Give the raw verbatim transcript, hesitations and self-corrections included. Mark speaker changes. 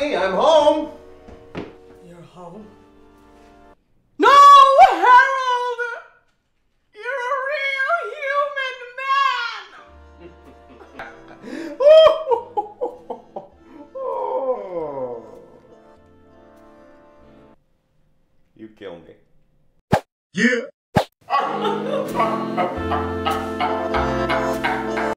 Speaker 1: Honey, I'm home.
Speaker 2: You're home? No, Harold! You're a real human man!
Speaker 1: You kill me.
Speaker 3: Yeah.